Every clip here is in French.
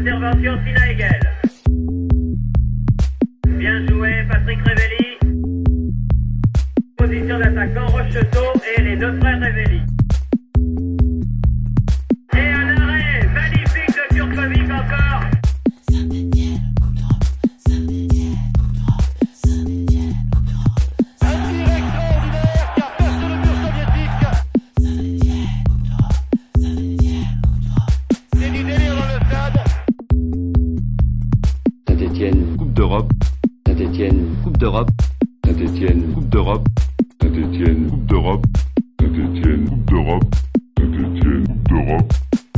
Intervention Sinaégel. Bien joué, Patrick Révelli. Position d'attaquant Rocheteau et les deux frères Révelli. Et un arrêt magnifique de Turcovic encore. Saint-Étienne, Coupe d'Europe. Saint-Étienne, Coupe d'Europe. Saint-Étienne, Coupe d'Europe. Un tir extraordinaire qui a percé le mur soviétique. Saint-Étienne, Coupe d'Europe. Saint-Étienne, Coupe d'Europe. C'est du délire dans le stade. Saint-Étienne, Coupe d'Europe. Saint-Étienne, Coupe d'Europe. Saint-Étienne, Coupe d'Europe. Saint-Étienne, Coupe d'Europe. Saint-Étienne, Coupe d'Europe. Saint-Étienne, Coupe d'Europe.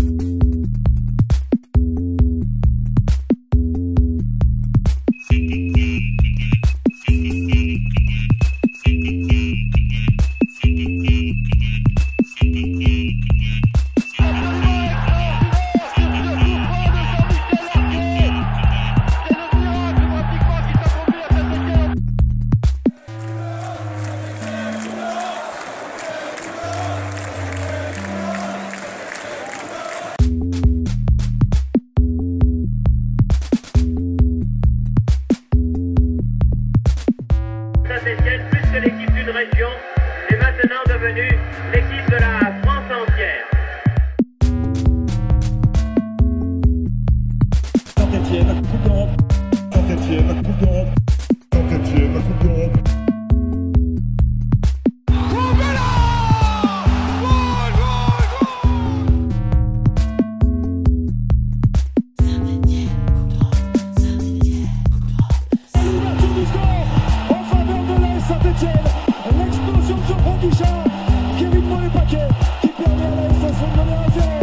Saint-Étienne, plus que l'équipe d'une région, est maintenant devenue l'équipe de la France entière. Saint-Étienne, Coupe d'Europe. Saint-Étienne, Coupe d'Europe. Saint-Étienne, Coupe d'Europe. Saint-Étienne, Coupe d'Europe. Saint-Étienne, Coupe d'Europe. L'ouverture du score en faveur de l'AS Saint-Étienne. L'explosion de Geoffroy Guichard. Kevin Monet-Paquet qui permet à l'AS de mener à 0.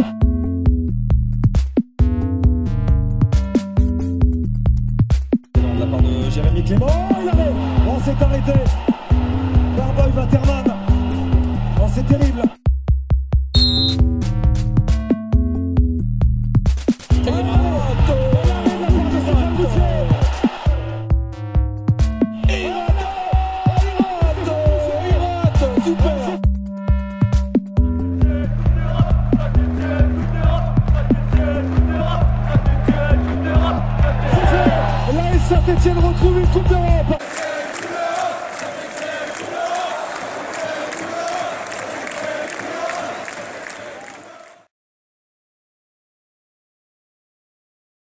De la part de Jérémy Clément. Oh, il avait. On s'est arrêté. Barboy Waterman. Oh, c'est terrible. Saint-Étienne retrouve une Coupe d'Europe.